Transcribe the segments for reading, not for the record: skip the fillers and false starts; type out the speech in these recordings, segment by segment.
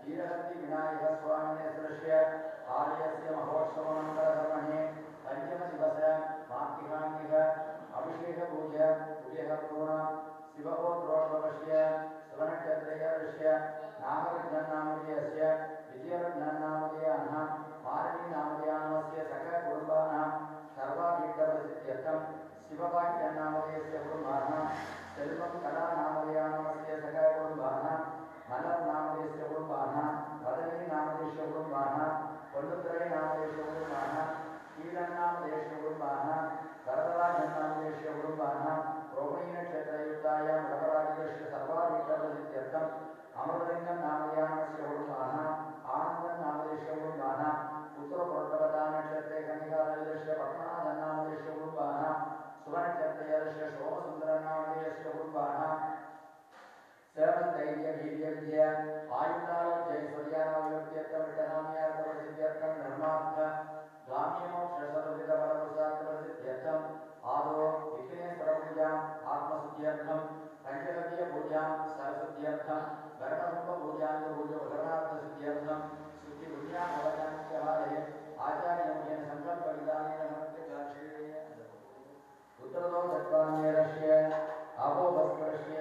वीरहत्ति विनायक स्वामिने दृश्य आर्यस्य महोत्सवमङ्गलकर्मणे पंचम दिवस मातृकान्तिक अभिषेक पूजा उदयः पूर्ण शिवगोत्रोद्भवस्य सुवर्णक्षत्रयस्य नामविज्ञानामधेयस्य विजयविज्ञानामधेयाः मारणीनामधेयानस्य सकलकुटुम्बानां सर्वाभीष्टप्रसिद्ध्यर्थं शिववाक्यनामधेयस्य कुटुम्बाः सेल्वं कलानामधेयानस्य सकलकुटुम्बाः मलर्नामधेयस्य कुटुम्बाः वदनीनामधेयस्य कुटुम्बाः पल्लुत्रयनामधेयस्य कुटुम्बाः कीलन्नामधेयस्य कुटुम्बाः वरदराजन्नामधेयस्य कुटुम्बाः रोहिणीनक्षत्रयुक्तायां वरदराजस्य सर्वाभीष्टप्रसिद्ध्यर्थम् अमृतलिङ्गन्नामधेयानस्य कुटुम्बाः आनन्दन्नामधेयस्य कुटुम्बाः उत्तरपुरप्रवतानक्षत्रे कन्निकालयस्य पद्मनाभन्नामधेयस्य कुटुम्बाः सुवर्णक्षत्रयस्य सोमसुन्दरन्नामधेयस्य कुटुम्बाः सेवन्तैर्यवीर्यविद्य आयुर्दारोग्यैश्वर्यानामयुक्त्यर्थं धर्मार्थ ग्राम्यमोक्षसर्वविधफलप्रसादप्रसिद्ध्यर्थम् आदौ विघ्नेश्वरपूजाम् आत्मशुद्ध्यर्थं पञ्चगव्यपूजां सरस्वत्यर्थं गणकुम्भपूजां पूजोदरणार्थसिद्ध्यर्थं शुद्धिपुण्यानवजान्यकाले आचार्यमुखेन सङ्कल्पविधानेन नमस्ते उत्तरतो दत्वान्यरस्य अपोभस्करस्य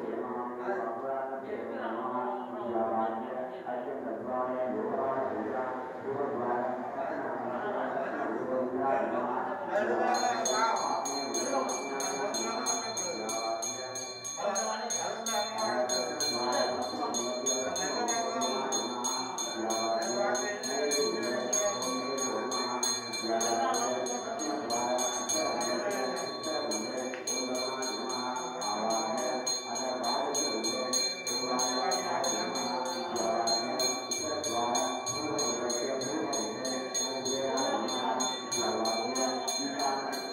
Thank you.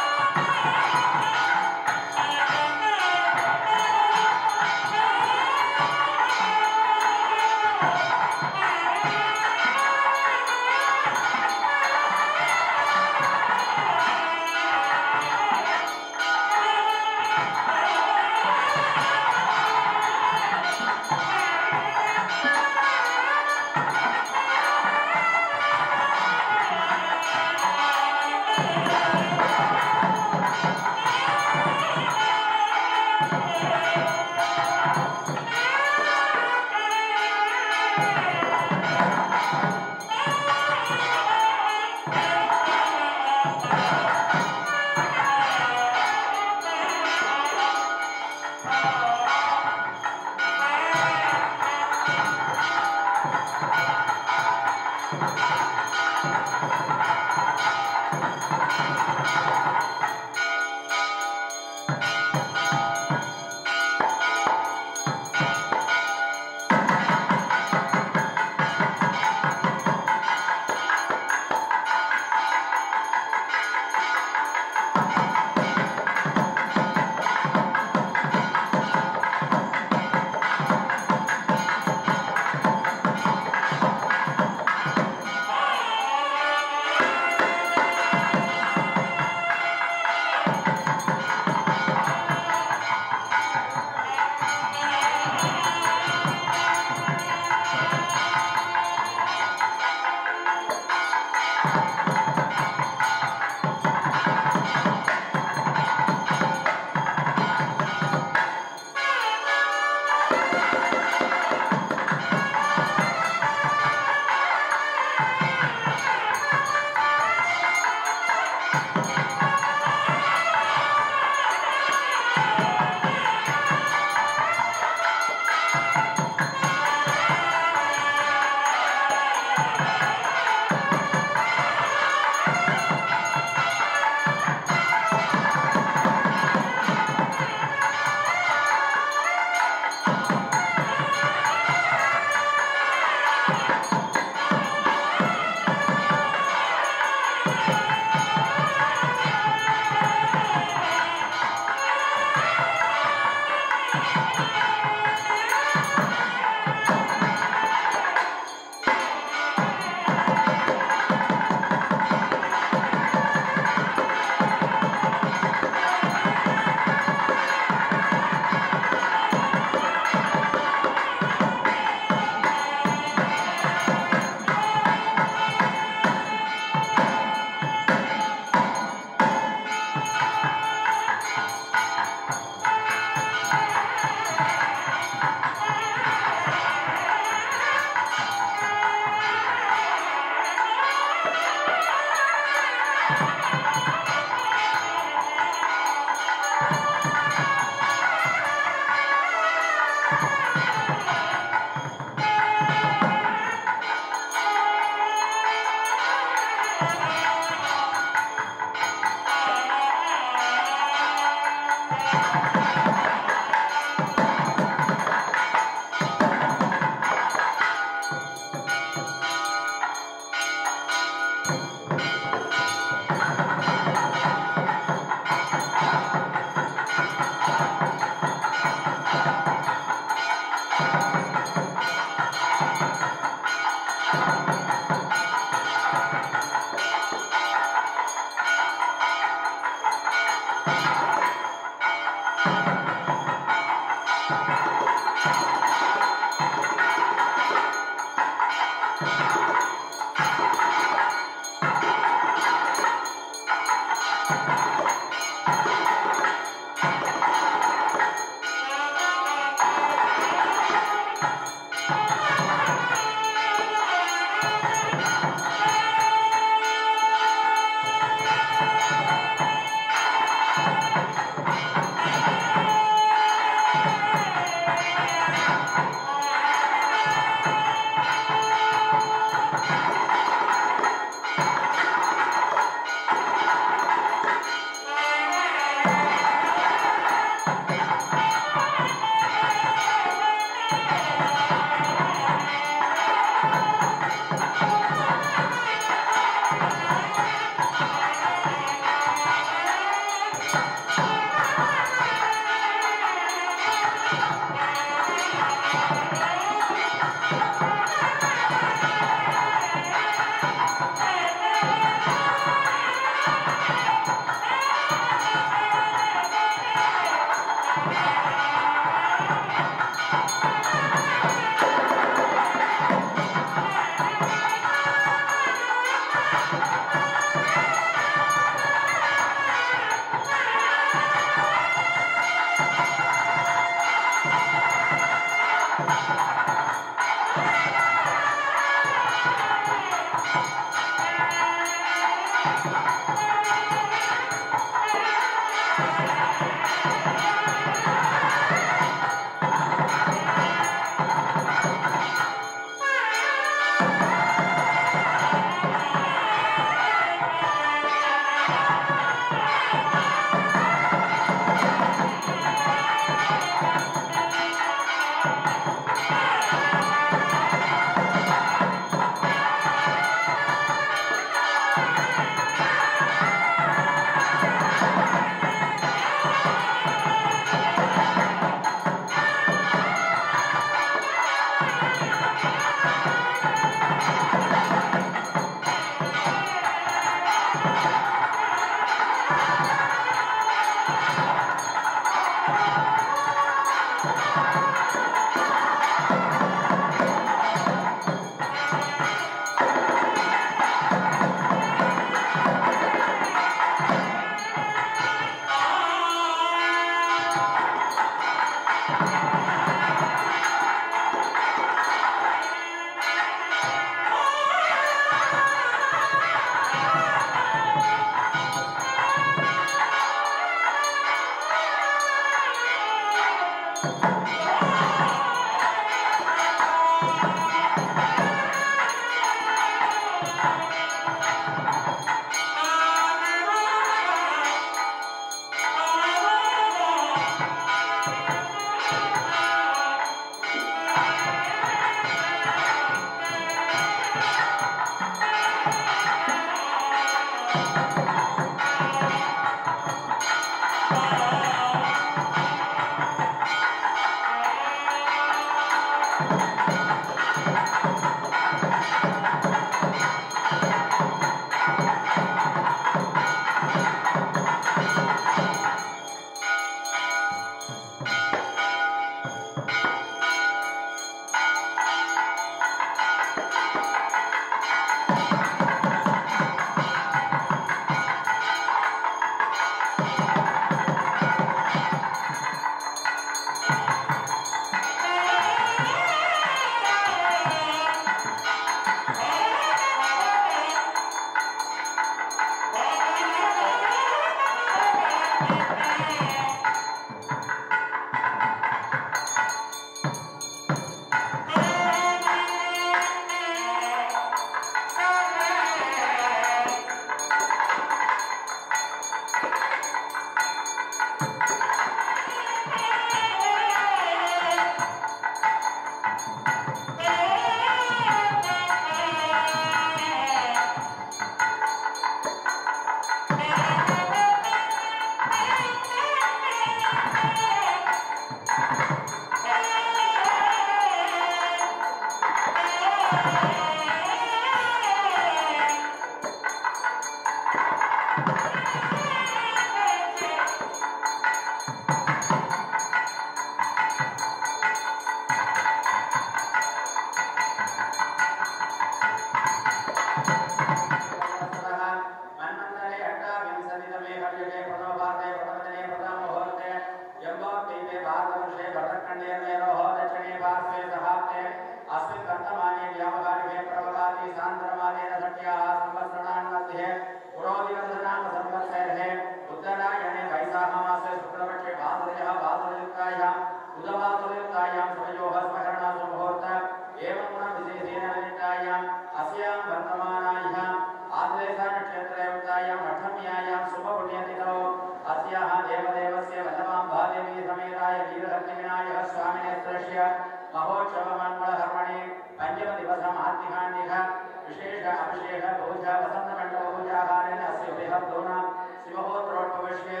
वसन्तमण्डलपूजाकारेण अस्य बृहद्दूना शिवहोत्रोद्भवस्य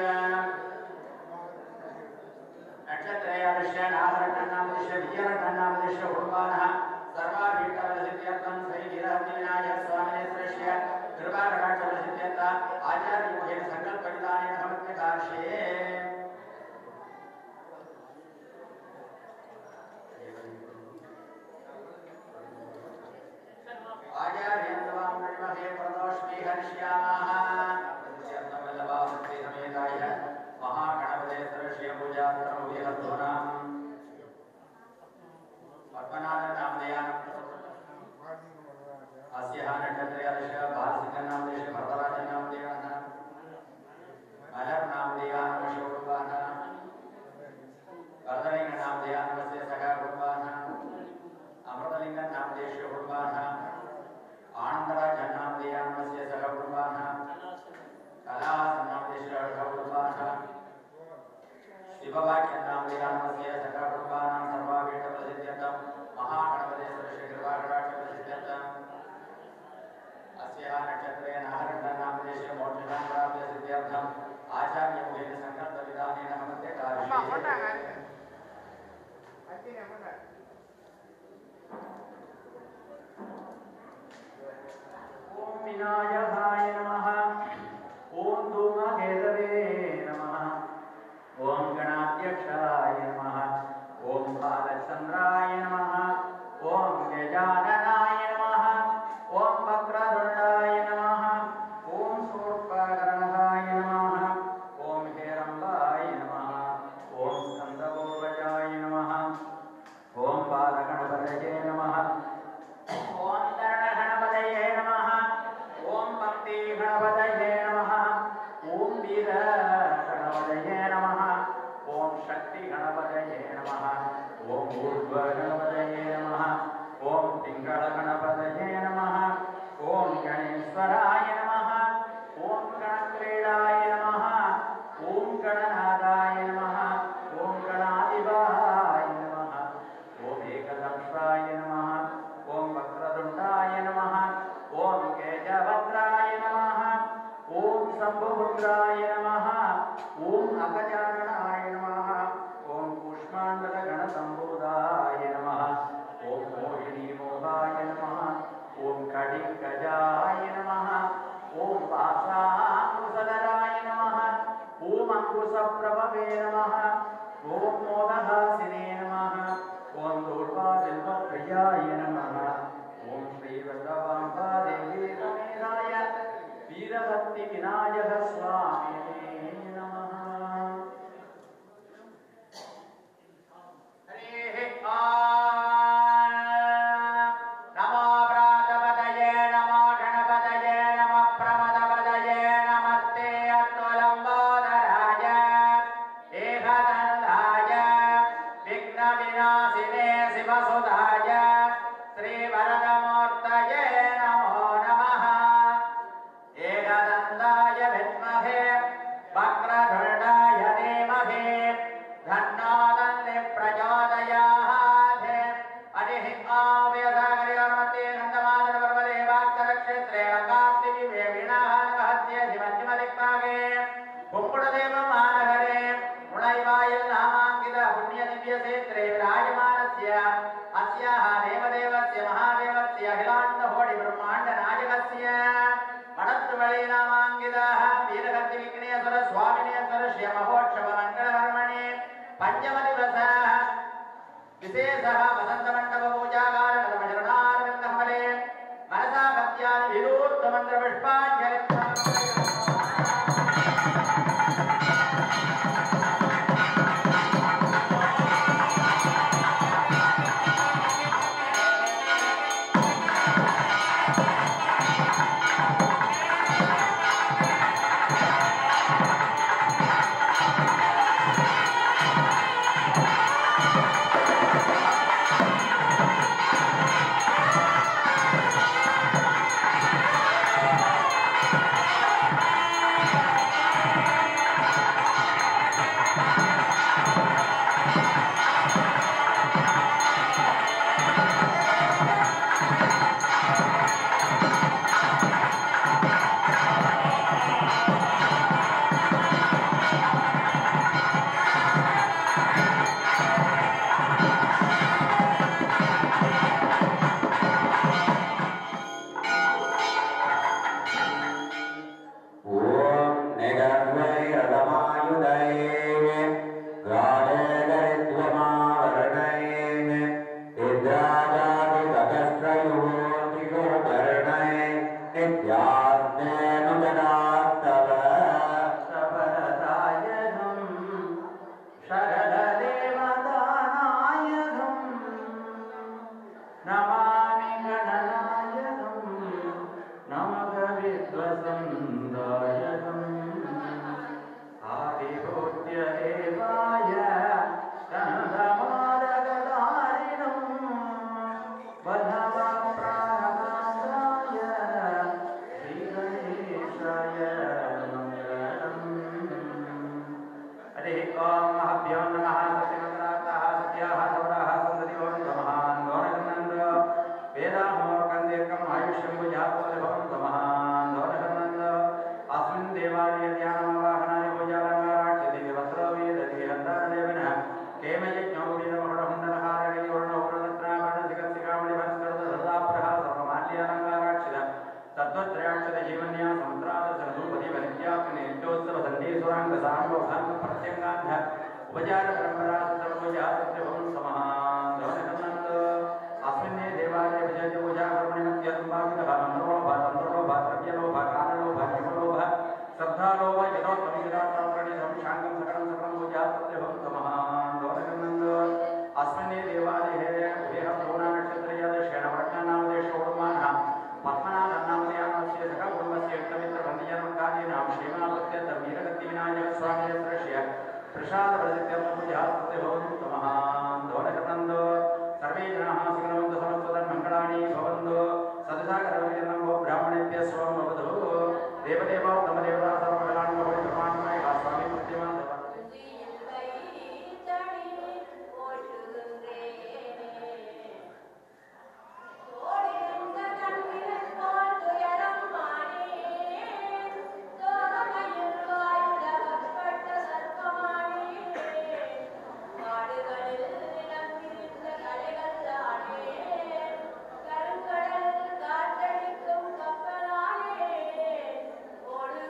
नक्षत्रयादृश्य नागरटन्नामदिश्य विजयरटन्नामदिश्य कुर्बाणः सर्वाभीष्टफलसिद्ध्यर्थं श्रीवीरहरिविनायक स्वामिनेश्वरस्य कृपाकटाक्षफलसिद्ध्यर्थ आचार्ययोगेन सङ्कल्पविधानेन समर्प्यकार्ष्ये आचार्येन्द्रवां नमहे प्रदोष्मी हरिष्यामः समेताय महागणपतेश्वरस्य पूजार्थमुपहर्तूनाम् पद्मनाभनामधेयान् अस्यः नक्षत्रयादृश्य बालसिंहनामधेयस्य भरतराजनामधेयान् मलर्नामधेयान् शोभवान् वरदलिङ्गनामधेयान्वस्य सखा कुर्वान् अमृतलिङ्गनामधेयस्य कुर्वान् आनन्दराजनामधेयान्वस्य सखा कुर्वान् कलासन्नामधेयस्य कुर्वान् शिववाक्यनामधेयान्वस्य सखा कुर्वान् सर्वाभीष्टफलसिद्ध्यर्थं महागणपतेश्वरस्य कृपाकटाक्षफलसिद्ध्यर्थं अस्यः नक्षत्रेण नागरटन्नामधेयस्य मोक्षशान्तिसिद्ध्यर्थम् आचार्ययोगेन सङ्कल्पविधानेन समर्प्यकार्ष्ये ओम विनायकाय नमः ओम धूमकेतवे नमः ओम गणाध्यक्षाय नमः ओम बालचंद्राय नमः ओम गजाननाय नमः ओम वक्रतुण्डाय नमः ओम शूर्पकर्णाय नमः ओम हेरम्बाय नमः ओम स्कन्दपूर्वजाय नमः ओम बालगणपतये नमः ओम दण्डगणपतये नमः ओम पंक्तिगणपतये नमः ओम वीरगणपतये नमः ओम शक्तिगणपतये नमः ओम ऊर्ध्वगणपतये नमः ओम पिङ्गलगणपतये नमः ओम गणेश्वराय नमः ओम गणक्रीडाय नमः ओम गणनादाय नमः ओम गणाधिपाय नमः ओम एकदंशाय नमः ओम वक्रतुण्डाय नमः ओम केशवक्त्राय नमः ओम शम्भुपुत्राय नमः ओम अगजाननाय नमः ओम कूष्माण्डलगणसम्भूताय नमः ओम मोहिनीमोहाय नमः ओम कटिकजाय नमः ओम पाशाकुशधराय नमः ओम अंकुशप्रभवे नमः ओम मोदहासिने नमः ओम दूर्वाबिल्वप्रियाय नमः ओम श्रीवल्लभाम्बा देवी समेताय वीरभक्तिविनायक स्वामिने नमः हरे नमो प्रातपतये नमो गणपतये नमः प्रमदपतये नमस्ते अतुलम्बोदराय एकदन्ताय विघ्नविनाशिने शिवसुधाय श्रीवरदमूर्तये नमो नमः एकदन्ताय विद्महे वक्रतुण्डाय धीमहि तन्नो दन्तिः प्रचोदयात् हरिः ॐ वेदागरिवर्मते गन्धमादनपर्वते वाक्चरक्षेत्रे कार्तिके वीणाहनवहत्ये शिवज्जिमदिक्पागे पुङ्कुडदेवमानहरे मुणैवायुः नामाङ्कित पुण्यदिव्यक्षेत्रे विराजमानस्य अस्याः देवदेवस्य महादेवस्य अखिलाण्डकोटिब्रह्माण्डनायकस्य मणत्वळि नामाङ्कितः वीरभक्तिविघ्नेश्वर स्वामिनेश्वरस्य महोत्सवमङ्गलकर्मणि पञ्चमदिवसः विशेषः वसन्तमण्डपपूजाकारणधर्मचरणारविन्दकमले मनसा भक्त्यादि विरूद्धमन्त्रपुष्पाञ्जलिः கருங்கடல் காற்றடிக்கும் கப்பலானே ஓடு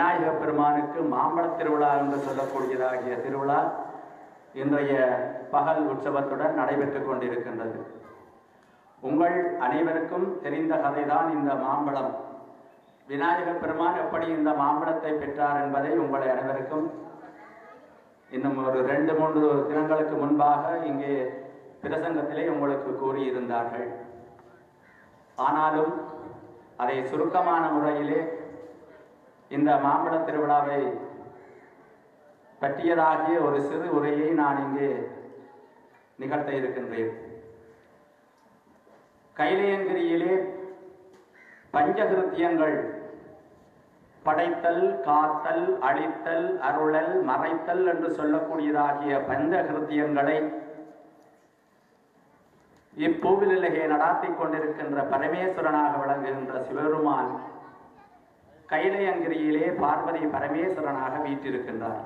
விநாயக பெருமானுக்கு மாம்பழத் திருவிழா என்று சொல்லக்கூடியதாகிய திருவிழா இன்றைய பகல் உற்சவத்துடன் நடைபெற்றுக் கொண்டிருக்கின்றது. உங்கள் அனைவருக்கும் தெரிந்த கதைதான் இந்த மாம்பழம். விநாயக பெருமான் எப்படி இந்த மாம்பழத்தை பெற்றார் என்பதை உங்களை அனைவருக்கும் இன்னும் ஒரு 2-3 தினங்களுக்கு முன்பாக இங்கே பிரசங்கத்திலே உங்களுக்கு கூறியிருந்தார்கள். ஆனாலும் அதை சுருக்கமான முறையிலே இந்த மாம்பழ திருவிழாவை பற்றியதாகிய ஒரு சிறு உரையை நான் இங்கே நிகழ்த்த இருக்கின்றேன். கைலையங்கிரியிலே பஞ்சகிருத்தியங்கள் படைத்தல், காத்தல், அழித்தல், அருளல், மறைத்தல் என்று சொல்லக்கூடியதாகிய பஞ்சகிருத்தியங்களை இப்பூவிலே நடாத்தி கொண்டிருக்கின்ற பரமேஸ்வரனாக விளங்குகின்ற சிவபெருமான் கைலையங்கிரியிலே பார்வதி பரமேஸ்வரனாக வீற்றிருக்கின்றார்.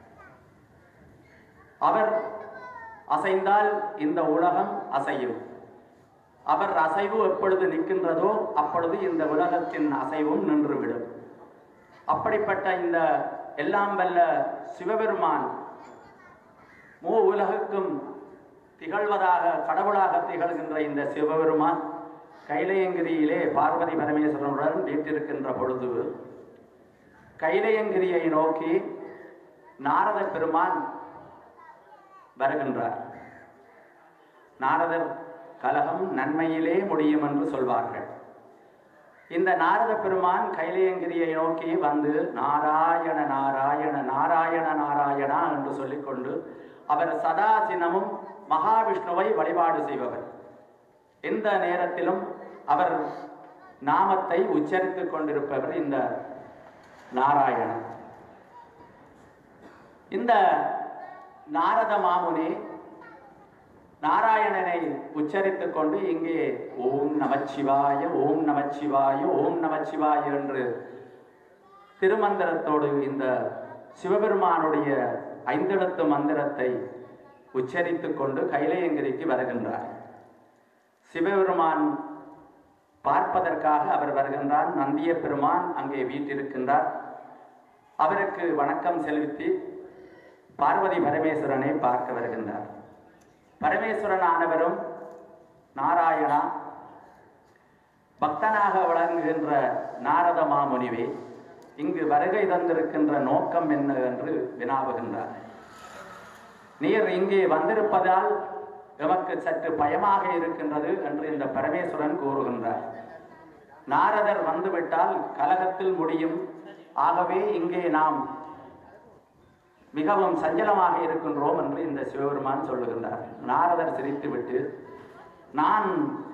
அவர் அசைந்தால் இந்த உலகம் அசையும். அவர் அசைவு எப்பொழுது நிற்கின்றதோ அப்பொழுது இந்த உலகத்தின் அசைவும் நின்றுவிடும். அப்படிப்பட்ட இந்த எல்லாம் வல்ல சிவபெருமான் உலகுக்கும் திகழ்வதாக கடவுளாக திகழ்கின்ற இந்த சிவபெருமான் கைலையங்கிரியிலே பார்வதி பரமேஸ்வரனுடன் வீற்றிருக்கின்ற பொழுது கைலையங்கிரியை நோக்கி நாரத பெருமான் வருகின்றார். நாரதர் கலகம் நன்மையிலே முடியும் என்று சொல்வார்கள். இந்த நாரத பெருமான் கைலையங்கிரியை நோக்கி வந்து நாராயண நாராயண நாராயண நாராயணா என்று சொல்லிக்கொண்டு அவர் சதாசினமும் மகாவிஷ்ணுவை வழிபாடு செய்பவர். எந்த நேரத்திலும் அவர் நாமத்தை உச்சரித்துக் கொண்டிருப்பவர் இந்த நாராயணன். இந்த நாரத மாமுனி நாராயணனை உச்சரித்துக் கொண்டு இங்கே ஓம் நமச்சிவாய ஓம் நமச்சிவாய ஓம் நமச்சிவாய என்று திருமந்திரத்தோடு இந்த சிவபெருமானுடைய 5 எழுத்து மந்திரத்தை உச்சரித்துக் கொண்டு கைலையங்கிரிக்கு வருகின்றார். சிவபெருமான் பார்ப்பதற்காக அவர் வருகின்றார். நந்திய பெருமான் அங்கே வீற்றிருக்கின்றார். அவருக்கு வணக்கம் செலுத்தி பார்வதி பரமேஸ்வரனை பார்க்க வருகின்றார். பரமேஸ்வரன் ஆனவரும் நாராயணா பக்தனாக விளங்குகின்ற நாரத மாமுனிவே இங்கு வருகை தந்திருக்கின்ற நோக்கம் என்ன என்று வினாவுகின்றார். நீர் இங்கே வந்திருப்பதால் எமக்கு சற்று பயமாக இருக்கின்றது என்று இந்த பரமேஸ்வரன் கூறுகின்றார். நாரதர் வந்துவிட்டால் கலகத்தில் முடியும். ஆகவே இங்கே நாம் மிகவும் சஞ்சலமாக இருக்கின்றோம் என்று இந்த சிவபெருமான் சொல்லுகின்றார். நாரதர் சிரித்துவிட்டு, நான்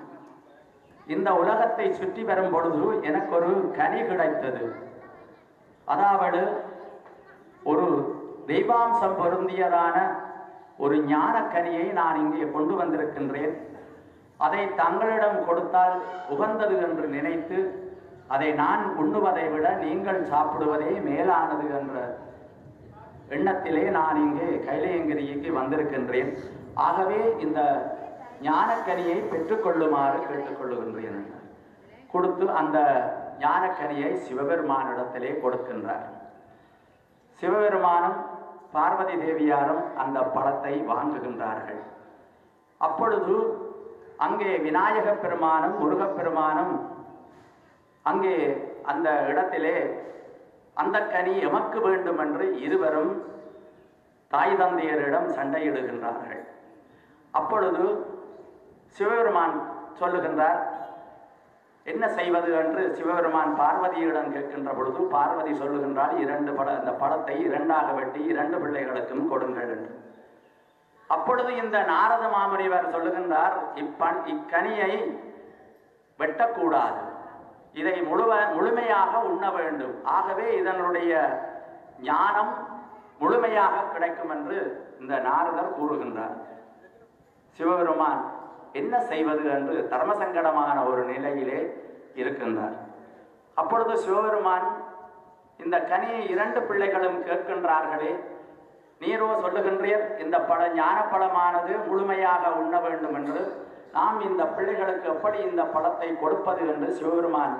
இந்த உலகத்தை சுற்றி வரும் பொழுது எனக்கு ஒரு கனி கிடைத்தது. அதாவது ஒரு தெய்வாம்சம் பொருந்தியதான ஒரு ஞான கனியை நான் இங்கே கொண்டு வந்திருக்கின்றேன். அதை தங்களிடம் கொடுத்தால் உகந்தது என்று நினைத்து அதை நான் உண்ணுவதை விட நீங்கள் சாப்பிடுவதே மேலானது என்ற எண்ணத்திலே நான் இங்கே கைலையங்கிரிக்கு வந்திருக்கின்றேன். ஆகவே இந்த ஞானக்கனியை பெற்றுக்கொள்ளுமாறு கேட்டுக்கொள்ளுகின்றேன். கொடுத்து அந்த ஞானக்கனியை சிவபெருமானிடத்திலே கொடுக்கின்றார். சிவபெருமானும் பார்வதி தேவியாரும் அந்த பழத்தை வாங்குகின்றார்கள். அப்பொழுது அங்கே விநாயக பெருமானும் முருகப்பெருமானும் அங்கே அந்த இடத்திலே அந்த கனி எமக்கு வேண்டும் என்று இருவரும் தாய் தந்தையரிடம் சண்டையிடுகின்றார்கள். அப்பொழுது சிவபெருமான் சொல்லுகின்றார், என்ன செய்வது என்று சிவபெருமான் பார்வதியிடம் கேட்கின்ற பொழுது பார்வதி சொல்லுகின்றார், அந்த பழத்தை 2ஆக வெட்டி 2 பிள்ளைகளுக்கும் கொடுங்கள் என்று. அப்பொழுது இந்த நாரத மாமுனிவர் சொல்லுகின்றார், இக்கனியை வெட்டக்கூடாது, இதை முழுமையாக உண்ண வேண்டும். ஆகவே இதனுடைய ஞானம் முழுமையாக கிடைக்கும் என்று இந்த நாரதர் கூறுகின்றார். சிவபெருமான் என்ன செய்வது என்று தர்மசங்கடமான ஒரு நிலையிலே இருக்கின்றார். அப்பொழுது சிவபெருமான், இந்த கனியை 2 பிள்ளைகளும் கேட்கின்றார்களே, நீரோ சொல்லுகின்றீர் இந்த ஞான பழமானது முழுமையாக உண்ண வேண்டும் என்று. நாம் இந்த பிள்ளைகளுக்கு எப்படி இந்த பழத்தை கொடுப்பது என்று சிவபெருமான்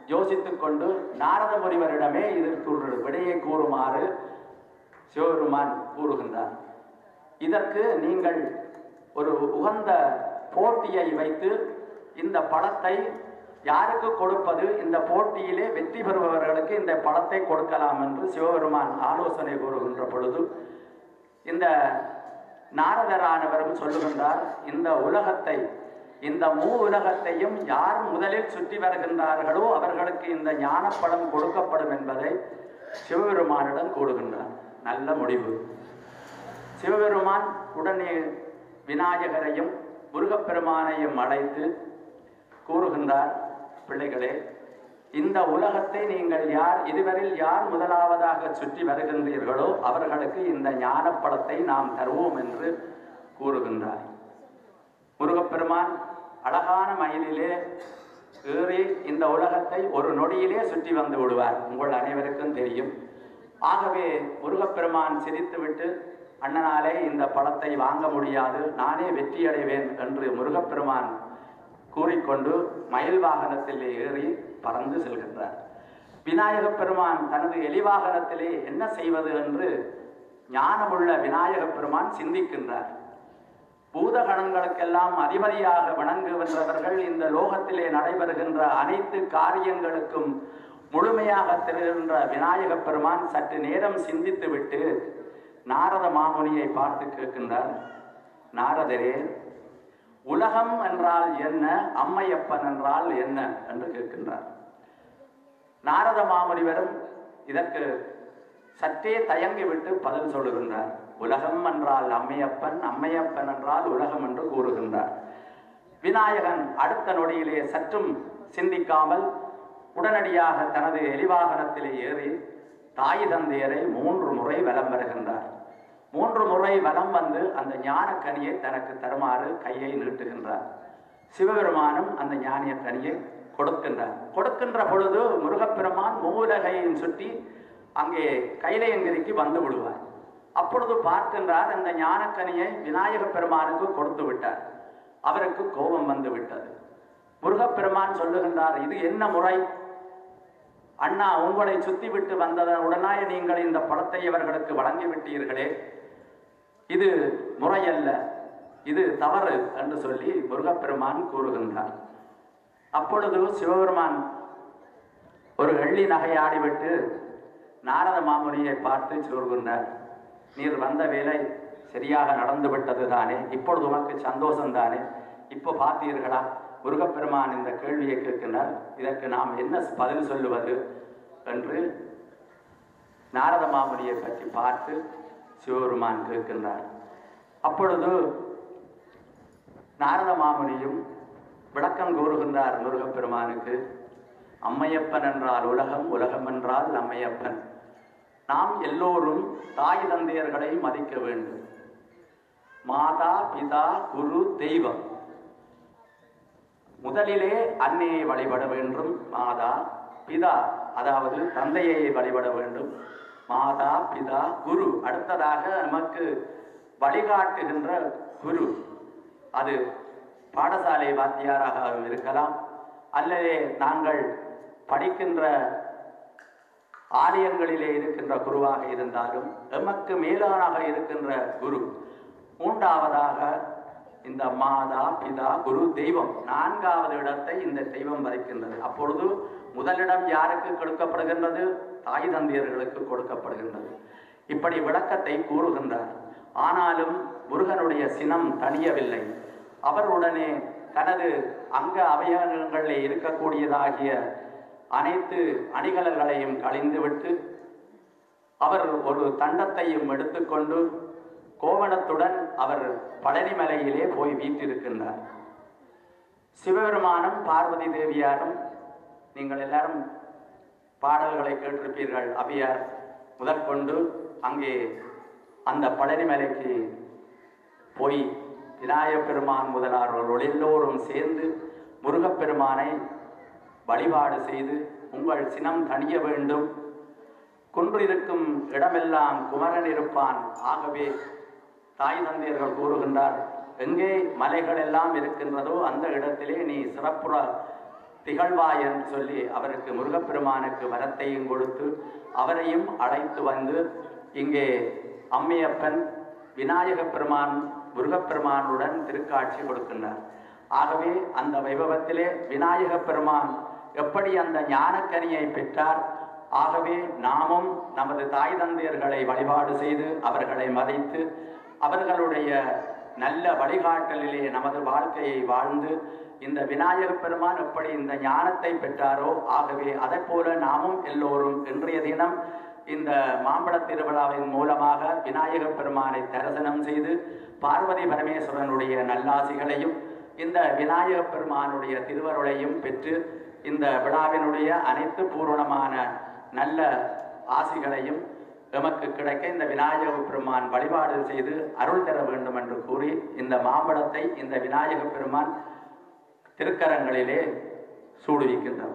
யோசித்துக் கொண்டு நாரத முனிவரிடமே இதற்கு ஒரு விடையை கூறுமாறு சிவபெருமான் கூறுகின்றார். இதற்கு நீங்கள் ஒரு உகந்த போட்டியை வைத்து இந்த பழத்தை யாருக்கு கொடுப்பது, இந்த போட்டியிலே வெற்றி பெறுபவர்களுக்கு இந்த பழத்தை கொடுக்கலாம் என்று சிவபெருமான் ஆலோசனை கூறுகின்ற பொழுது இந்த நாரதரானவரும் சொல்லுகின்றார், இந்த உலகத்தை, இந்த உலகத்தையும் யார் முதலில் சுற்றி வருகின்றார்களோ அவர்களுக்கு இந்த ஞானப்பழம் கொடுக்கப்படும் என்பதை சிவபெருமானிடம் கூறுகின்றார். நல்ல முடிவு. சிவபெருமான் உடனே விநாயகரையும் முருகப்பெருமானையும் அழைத்து கூறுகின்றார், பிள்ளைகளே, இந்த உலகத்தை நீங்கள் இதுவரையில் யார் முதலாவதாக சுற்றி வருகின்றீர்களோ அவர்களுக்கு இந்த ஞானப்பழத்தை நாம் தருவோம் என்று கூறுகின்றார். முருகப்பெருமான் அழகான மயிலிலே ஏறி இந்த உலகத்தை ஒரு நொடியிலே சுற்றி வந்து விடுவார், உங்கள் அனைவருக்கும் தெரியும். ஆகவே முருகப்பெருமான் சிரித்துவிட்டு, அண்ணனாலே இந்த பழத்தை வாங்க முடியாது, நானே வெற்றி அடைவேன் என்று முருகப்பெருமான் கூறிக்கொண்டு மயில் வாகனத்திலே ஏறி பறந்து செல்கின்றார். விநாயக பெருமான் தனது எலிவாகனத்திலே என்ன செய்வது என்று ஞானமுள்ள விநாயக பெருமான் சிந்திக்கின்றார். பூதகணங்களுக்கெல்லாம் அதிபதியாக வணங்குகின்றவர்கள் இந்த லோகத்திலே நடைபெறுகின்ற அனைத்து காரியங்களுக்கும் முழுமையாக திகழ்கின்ற விநாயக பெருமான் சற்று நேரம் சிந்தித்து விட்டு நாரத மாமுனியை பார்த்து கேட்கின்றார், நாரதரே, உலகம் என்றால் என்ன, அம்மையப்பன் என்றால் என்ன என்று கேட்கின்றார். நாரத மாமுனிவரும் இதற்கு சற்றே தயங்கிவிட்டு பதில் சொல்லுகின்றார். உலகம் என்றால் அம்மையப்பன், அம்மையப்பன் என்றால் உலகம் என்று கூறுகின்றார். விநாயகன் அடுத்த நொடியிலே சற்றும் சிந்திக்காமல் உடனடியாக தனது எலிவாகனத்திலே ஏறி தாய் தந்தையரை 3 முறை வலம் வருகின்றார். 3 முறை வலம் வந்து அந்த ஞான கனியை தனக்கு தருமாறு கையை நீட்டுகின்றார். சிவபெருமானும் அந்த ஞானிய கனியை கொடுக்கின்றார். கொடுக்கின்ற பொழுது முருகப்பெருமான் மூலகையின் சுற்றி அங்கே கைலையங்கிரிக்கு வந்து விடுவார். அப்பொழுது பார்க்கின்றார், அந்த ஞானக்கனியை விநாயக பெருமானுக்கு கொடுத்து விட்டார். அவருக்கு கோபம் வந்து விட்டது. முருகப்பெருமான் சொல்லுகின்றார், இது என்ன முறை? அண்ணா, உங்களை சுத்தி விட்டு வந்ததனுடனாய நீங்கள் இந்த பழத்தை அவர்களுக்கு வழங்கிவிட்டீர்களே, இது முறையல்ல, இது தவறு என்று சொல்லி முருகப்பெருமான் கூறுகின்றார். அப்பொழுது சிவபெருமான் ஒரு வெள்ளி நகையாடிவிட்டு நாரத மாமுனியை பார்த்து சொல்கின்றார், நீர் வந்த வேலை சரியாக நடந்து விட்டது தானே, இப்பொழுது உனக்கு சந்தோஷம் தானே? இப்போ பார்த்தீர்களா, முருகப்பெருமான் இந்த கேள்வியை கேட்கின்றார், இதற்கு நாம் என்ன பதில் சொல்லுவது என்று நாரத மாமுனியை பற்றி பார்த்து சிவபெருமான் கேட்கின்றார். அப்பொழுது நாரத மாமுனியும் விளக்கம் கூறுகின்றார் முருகப்பெருமானுக்கு. அம்மையப்பன் என்றால் உலகம், உலகம் என்றால் அம்மையப்பன். நாம் எல்லோரும் தாய் தந்தையர்களை மதிக்க வேண்டும். மாதா பிதா குரு தெய்வம். முதலிலே அன்னையை வழிபட வேண்டும், மாதா பிதா, அதாவது தந்தையை வழிபட வேண்டும், மாதா பிதா குரு. அடுத்ததாக நமக்கு வழிகாட்டுகின்ற குரு, அது பாடசாலை வாத்தியாராக இருக்கலாம், அல்லது நாங்கள் படிக்கின்ற ஆலயங்களிலே இருக்கின்ற குருவாக இருந்தாலும் எமக்கு மேலானாக இருக்கின்ற குரு. மூன்றாவதாக இந்த மாதா பிதா குரு தெய்வம். 4வது இடத்தை இந்த தெய்வம் வகிக்கின்றது. அப்பொழுது முதலிடம் யாருக்கு கொடுக்கப்படுகின்றது? தாய் தந்தையர்களுக்கு கொடுக்கப்படுகின்றது. இப்படி விளக்கத்தை கூறுகின்றார். ஆனாலும் முருகனுடைய சினம் தணியவில்லை. அவருடனே தனது அங்க அவயவங்களில் இருக்கக்கூடியதாகிய அனைத்து அணிகலன்களையும் களைந்துவிட்டு அவர் ஒரு தண்டத்தையும் எடுத்துக்கொண்டு கோவணத்துடன் அவர் பழனிமலையிலே போய் வீற்றிருக்கின்றார். சிவபெருமானும் பார்வதி தேவியாரும், நீங்கள் எல்லாரும் பாடல்களை கேட்டிருப்பீர்கள், அபியார் முதற்கொண்டு அங்கே அந்த பழனிமலைக்கு போய் விநாயக பெருமான் முதலாளர்கள் எல்லோரும் சேர்ந்து முருகப்பெருமானை வழிபாடு செய்து, உங்கள் சினம் தணிய வேண்டும், குன்றிருக்கும் இடமெல்லாம் குமரன் இருப்பான். ஆகவே தாய் தந்தையர்கள் கூறுகின்றார், எங்கே மலைகள் எல்லாம் இருக்கின்றதோ அந்த இடத்திலே நீ சிறப்புற திகழ்வாய் என்று சொல்லி அவருக்கு முருகப்பெருமானுக்கு வரத்தையும் கொடுத்து அவரையும் அழைத்து வந்து இங்கே அம்மையப்பன் விநாயகப் பெருமான் முருகப்பெருமானுடன் திருக்காட்சி கொடுக்கின்றார். ஆகவே அந்த வைபவத்திலே விநாயகப் பெருமான் எப்படி அந்த ஞானக்கனியை பெற்றார், ஆகவே நாமும் நமது தாய் தந்தையர்களை வழிபாடு செய்து அவர்களை மதித்து அவர்களுடைய நல்ல வழிகாட்டலிலே நமது வாழ்க்கையை வாழ்ந்து இந்த விநாயகப் பெருமான் எப்படி இந்த ஞானத்தை பெற்றாரோ ஆகவே அதை போல நாமும் எல்லோரும் இன்றைய தினம் இந்த மாம்பழ திருவிழாவின் மூலமாக விநாயகப் பெருமானை தரிசனம் செய்து பார்வதி பரமேஸ்வரனுடைய நல்லாசிகளையும் இந்த விநாயகப் பெருமானுடைய திருவருளையும் பெற்று இந்த விழாவினுடைய அனைத்து பூரணமான நல்ல ஆசிகளையும் எமக்கு கிடைக்க இந்த விநாயகப் பெருமான் வழிபாடு செய்து அருள் தர வேண்டும் என்று கூறி இந்த மாம்பழத்தை இந்த விநாயகப் பெருமான் திருக்கரங்களிலே சூடுவிக்கின்றார்.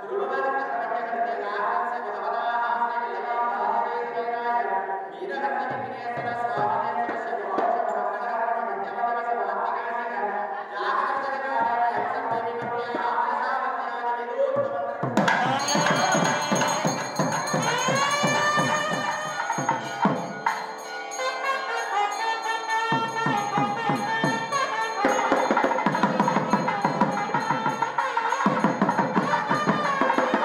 Thank you.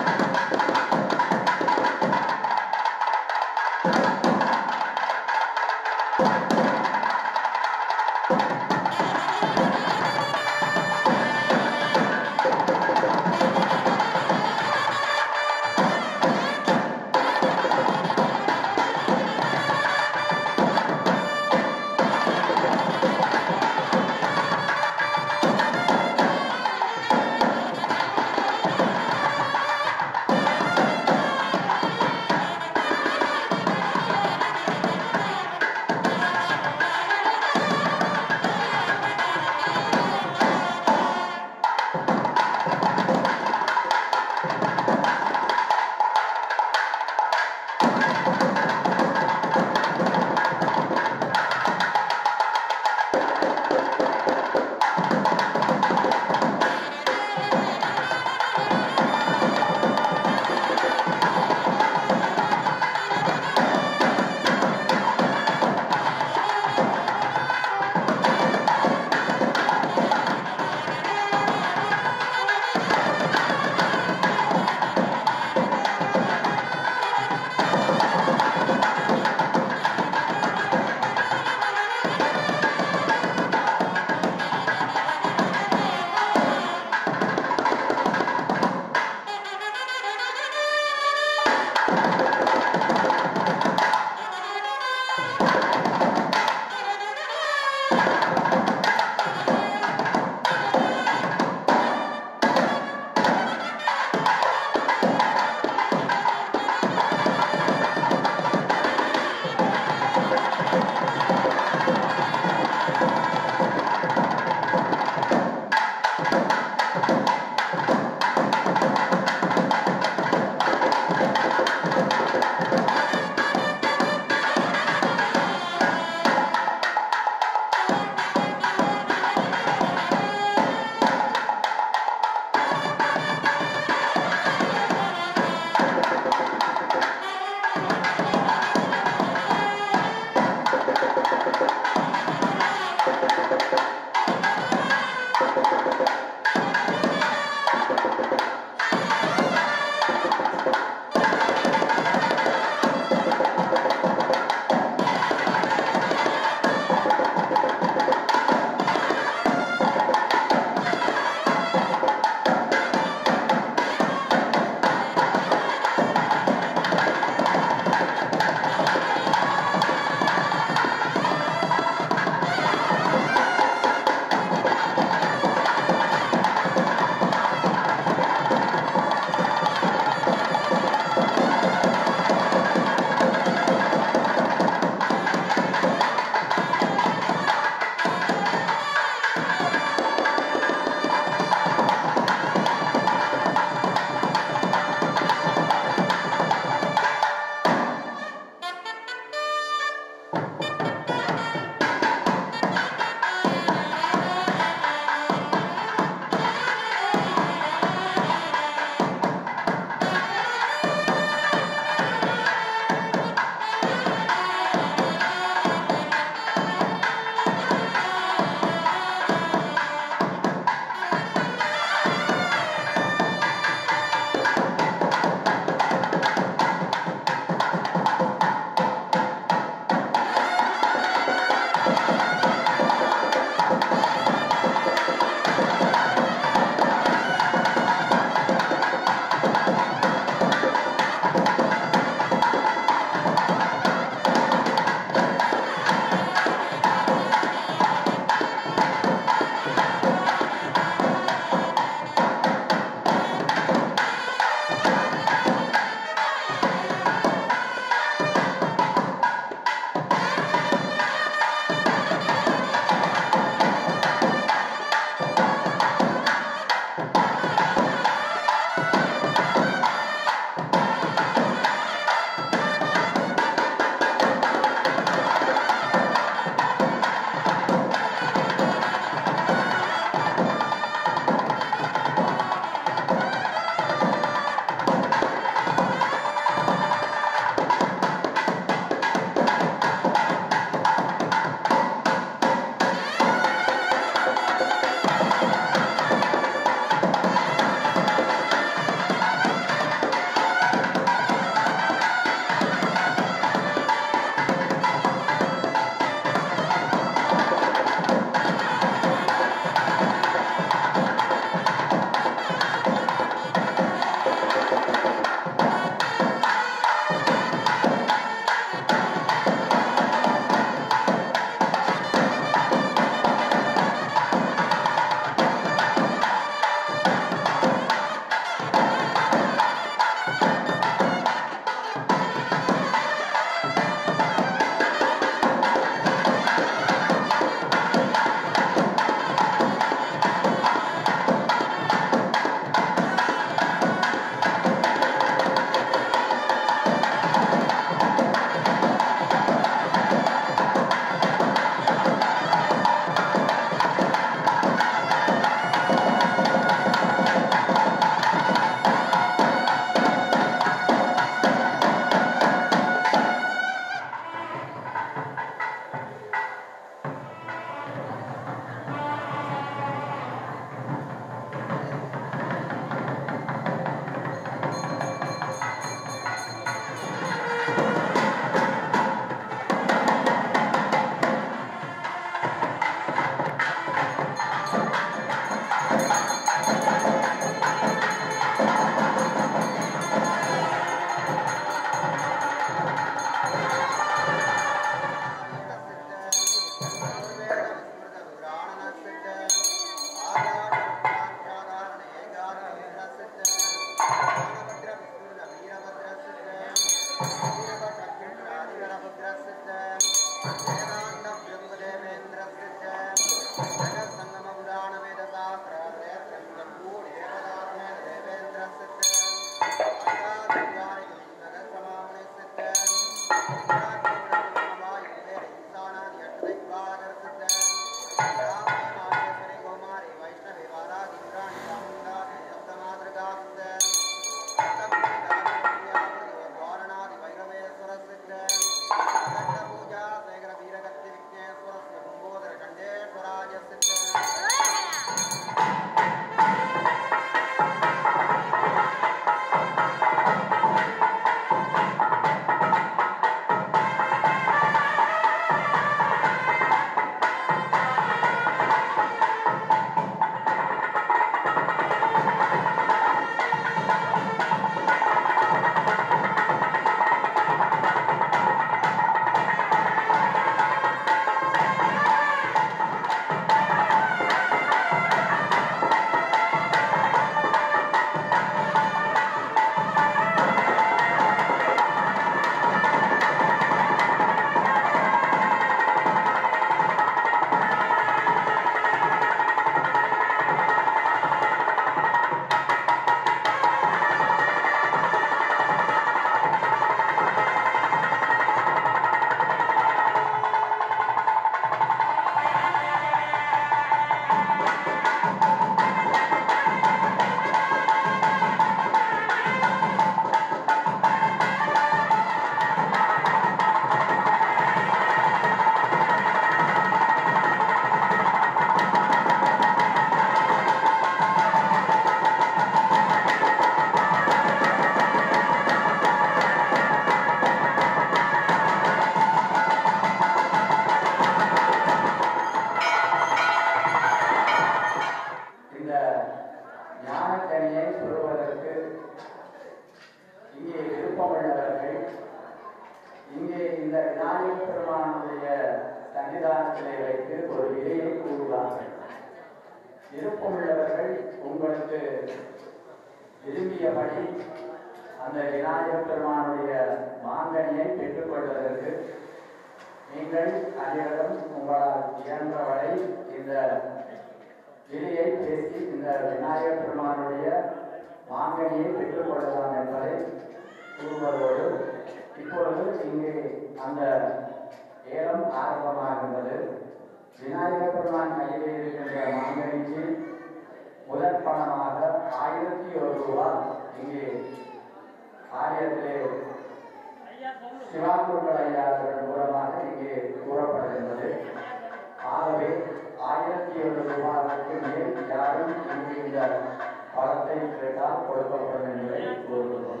கூறியபடி அந்த விநாயகப் பெருமானுடைய மாங்கனியை பெற்றுக்கொள்வதற்கு நீங்கள் அனைவரும் உங்களால் இயன்றவரை இந்த விதியை பேசி இந்த விநாயகப் பெருமானுடைய மாங்கனியை பெற்றுக்கொள்ளலாம் என்பதை கூறுவதோடு இப்பொழுது இங்கே அந்த ஏலம் ஆரம்பமாகின்றது. விநாயகப் பெருமான் கையில் இருக்கின்ற மாங்கனிக்கு முதற் பணமாக 1001 ரூபாய் இங்கே ஆலயத்திலே சிவாக்குருக்கள் ஐயாவர்கள் மூலமாக இங்கே கூறப்படுகின்றது. ஆகவே 1001 ரூபாய்க்கு மேல் யாரும் இங்கே இந்த பணத்தை கேட்டால் கொடுக்கப்படும் என்பதை கூறுகிறோம்.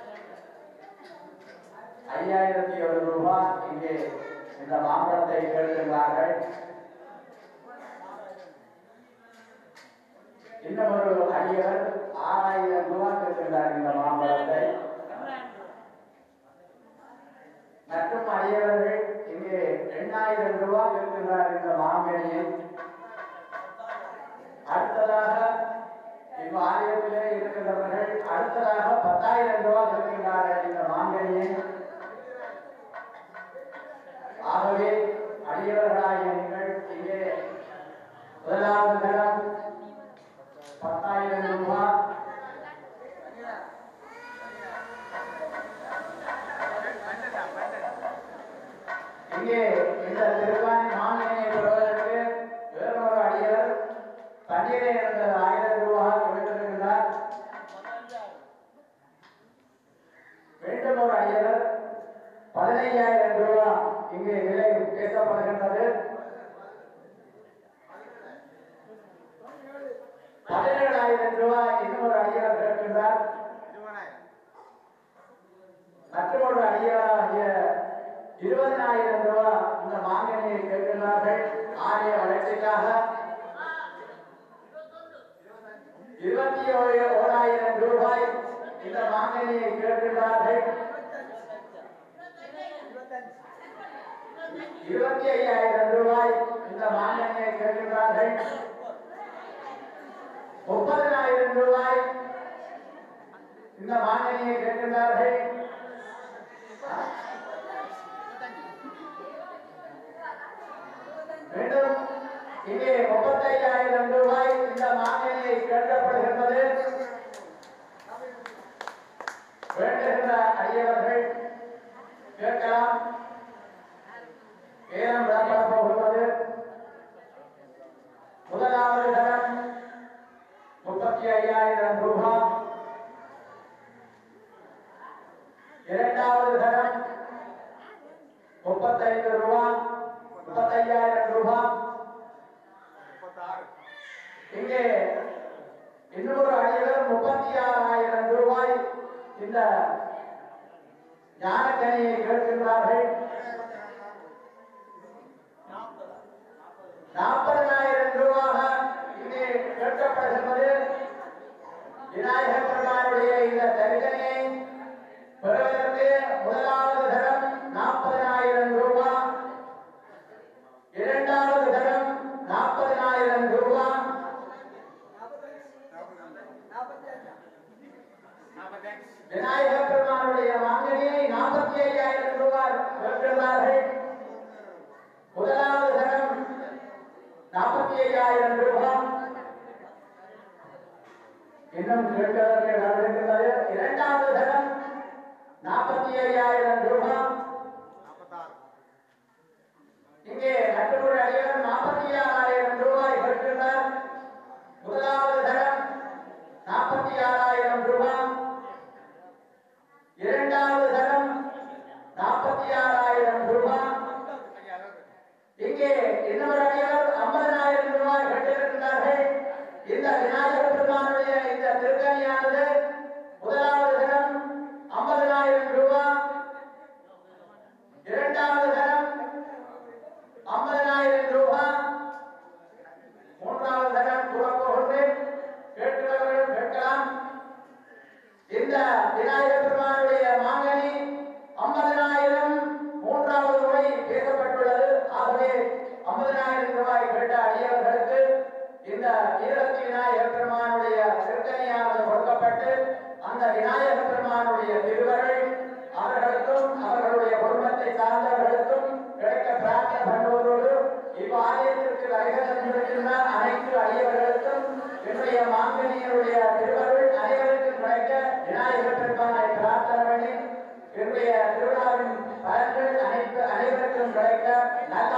5001 ரூபாய் இங்கே இந்த மாம்பழத்தை கேட்கின்றார்கள். இன்னும் ஒரு அடியவர் 6000 ரூபாய் கேட்கின்றார் இந்த மாம்பழத்தை. மற்றும் அடியவர்கள் இங்கே 2000 ரூபாய் கேட்கின்றார் இந்த மாங்கனியை. அடுத்ததாக ஆலயத்திலே இருக்கின்றவர்கள் அடுத்ததாக 10,000 ரூபாய் கேட்கின்றார்கள் இந்த மாங்கனியை. ஆகவே அடியவர்களாகிய நீங்கள் இங்கே முதலாவது தரம் 10,000 ரூபாய், இங்கே இந்த திருவாணி மாங்கனியை பெறுவதற்கு வேறொரு அடியவர் தண்ணீரை இருந்த 1000 ரூபாய் கொடுத்திருக்கிறார். மீண்டும் ஒரு அடியவர் 15,000 ரூபாய் இங்கே விலை பேசப்படுகின்றது. 17,000 ரூபாய் இன்னொரு அடியவர் கேட்கின்றார். மற்றொரு அடியவராகிய 20,000 ரூபாய் இந்த மாங்கனியை கேட்கின்றார்கள். ஆலய வளர்ச்சிக்காக 21,000 ரூபாய் இந்த மாங்கனியை கேட்கின்றார்கள். 25,000 ரூபாய் இந்த மாங்கனியை கேட்கின்றார்கள். 30,000 ரூபாய் இந்த மாங்கனியை கேட்கின்றார்கள். மீண்டும் இங்கே 35,000 ரூபாய் இந்த மாங்கனியை கேட்கப்படுகின்றது. வேண்டுகின்ற அடியவர்கள் கேட்கலாம். ஏலம் விடப்பட போகிறது. முதலாவது தரம் 35,000 ரூபாய், இரண்டாவது தரம் 35 ரூபாய், 35,000 ரூபாய். இங்கே இன்னொரு அடியவர் 36,000 ரூபாய் இந்த ஞானக்கனியை கேட்கின்றார்கள். 40,000 ரூபாய் இங்கே கேட்கப்படுகின்றது. விநாயகப் பெருமானுடைய இந்த தரிசனையை பெறுவதற்கு முதலாவது தரம் 40,000 ரூபாய், இரண்டாவது தரம் 40,000 ரூபாய், விநாயகப் பெருமானுடைய மாங்கனியை 45,000 ரூபாய் கேட்கிறார்கள். முதலாவது தரம் 45,000 ரூபாய். இன்னும் கேட்பதற்கு நடக்கின்றது. இரண்டாவது தரம் 45,000 ரூபாய். இங்கே மற்றொரு அடியவர் 46,000 ரூபாய் கேட்கின்றார். முதலாவது தரம் 46,000 ரூபாய், இரண்டாவது தரம் 46,000 ரூபாய். இங்கே இன்னொரு அடியவர் 50,000 ரூபாய் கேட்டிருக்கிறார்கள். இந்த விநாயகப் பெருமானுடைய இந்த திருக்கணியானது முதலாவது தரம் 50,000 ரூபாய், இரண்டாவது தரம் 50,000 ரூபாய், மூன்றாவது தரம் கூறப்போகிறது. கேட்கிறவர்கள் கேட்கலாம். இந்த விநாயகப் பெருமானுடைய மாங்கனி 50,000 மூன்றாவது முறை பேசப்பட்டுள்ளது. ஆகவே 50,000 ரூபாய் கேட்ட அடியவர்களுக்கு இந்த ஈரத்தி விநாயகப் பெருமானுடைய திருக்கணியானது கொடுக்கப்பட்டு அந்த விநாயக பெருமானுடைய திருவருள் அவர்களுக்கும் அவர்களுடைய குடும்பத்தை சார்ந்தவர்களுக்கும் கிடைக்க பிரார்த்தனை பண்ணுவதோடு இவ்வாலயத்திற்கு வருகை தந்திருக்கின்ற அனைத்து அடியவர்களுக்கும் என்னுடைய மாங்கனியனுடைய திருவருள் அனைவருக்கும் கிடைக்க விநாயக பெருமானை பிரார்த்தனை பண்ணி என்னுடைய திருவிழாவின் பலன்கள் அனைவருக்கும் கிடைக்க நல்ல